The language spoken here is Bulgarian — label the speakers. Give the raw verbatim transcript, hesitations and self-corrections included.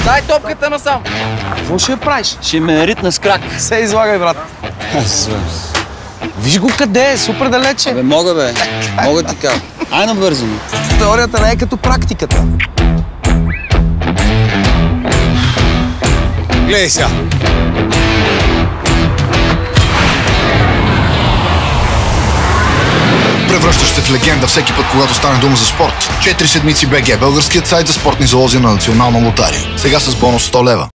Speaker 1: Дай топката насам.
Speaker 2: Какво ще я правиш?
Speaker 1: Ще ме ритна с крак.
Speaker 2: Се излагай, брат. Виж го къде е, супер далече.
Speaker 1: Бе, мога бе. Мога ти кажа. Ай набързо ми.
Speaker 2: Теорията не е като практиката.
Speaker 3: Гледай сега.
Speaker 4: Превръщаш се в легенда всеки път, когато стане дума за спорт. Четири седмици БГ, българският сайт за спортни залози на Национална лотария. Сега с бонус сто лева.